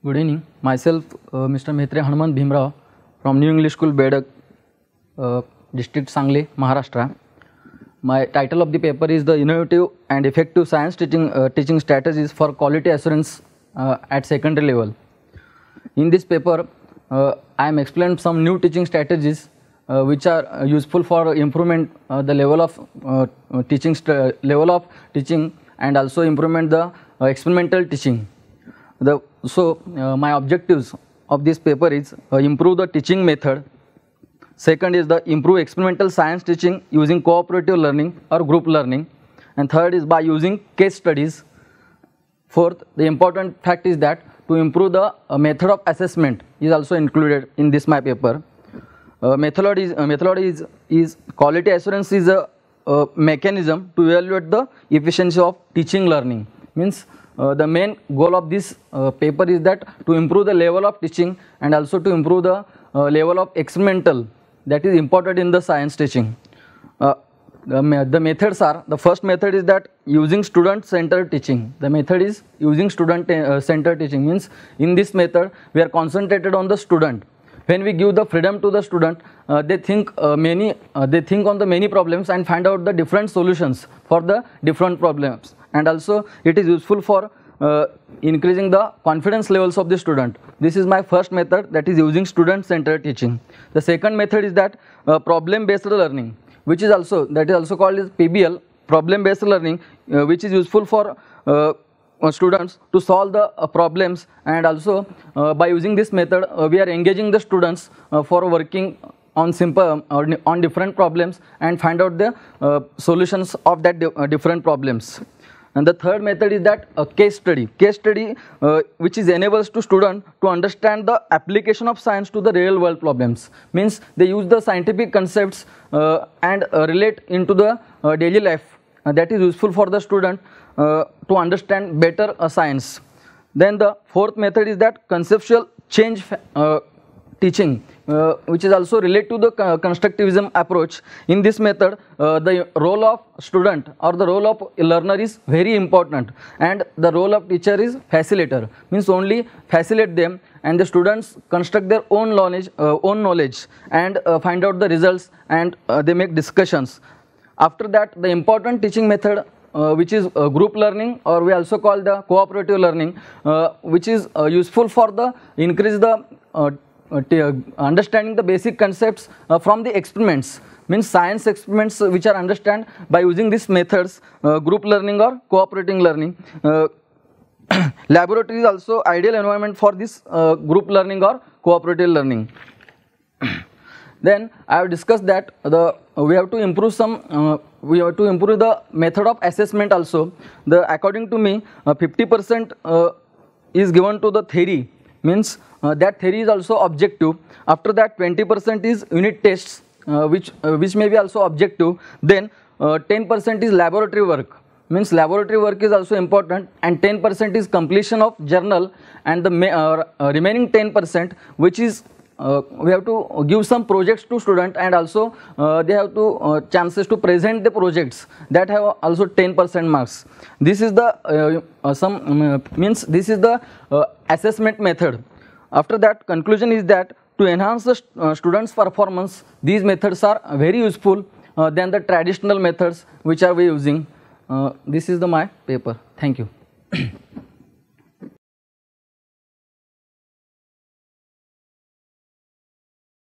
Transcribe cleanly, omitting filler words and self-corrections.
Good evening. Myself, Mr. Mhatre Hanuman Bhimrao from New English School, Bedak, District Sangli, Maharashtra. My title of the paper is the Innovative and Effective Science Teaching Strategies for Quality Assurance at Secondary Level. In this paper, I am explained some new teaching strategies which are useful for improvement the level of teaching and also improvement the experimental teaching. My objectives of this paper is improve the teaching method. Second is the improve experimental science teaching using cooperative learning or group learning. And third is by using case studies. Fourth, the important fact is that to improve the method of assessment is also included in this my paper. Methodology is quality assurance is a mechanism to evaluate the efficiency of teaching learning. Means the main goal of this paper is that to improve the level of teaching and also to improve the level of experimental that is important in the science teaching. The methods are, the first method is that using student-centered teaching. The method is using student-centered teaching, means in this method we are concentrated on the student. When we give the freedom to the student, they think on the many problems and find out the different solutions for the different problems. And also it is useful for increasing the confidence levels of the student. This is my first method, that is using student-centered teaching. The second method is that problem-based learning, which is also called as PBL, problem-based learning, which is useful for students to solve the problems, and also by using this method we are engaging the students for working on on different problems and find out the solutions of that different problems. And the third method is that a case study which is enables to student to understand the application of science to the real world problems. Means they use the scientific concepts and relate into the daily life. That is useful for the student to understand better science. Then the fourth method is that conceptual change teaching, which is also related to the constructivism approach. In this method, the role of student or the role of learner is very important, and the role of teacher is facilitator. Means only facilitate them, and the students construct their own knowledge and find out the results, and they make discussions. After that, the important teaching method, which is group learning, or we also call the cooperative learning, which is useful for the increase the understanding the basic concepts from the experiments. Means science experiments which are understand by using these methods, group learning or cooperating learning. Laboratory is also ideal environment for this group learning or cooperative learning. Then I have discussed that we have to improve the method of assessment also. According to me, 50% is given to the theory. Means that theory is also objective. After that, 20% is unit tests, which may be also objective. Then 10% is laboratory work. Means laboratory work is also important, and 10% is completion of journal, and the remaining 10%, which is we have to give some projects to student, and also they have to chances to present the projects that have also 10% marks. This is the this is the assessment method. After that, conclusion is that to enhance the students' performance, these methods are very useful than the traditional methods which are we using. This is my paper. Thank you.